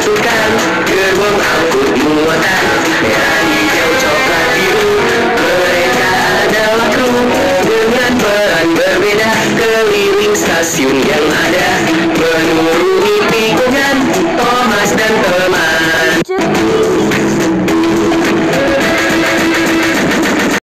masukkan gerbong angkut muatan merah, hijau, coklat, biru. Mereka adalah kru dengan peran berbeda keliling stasiun yang ada.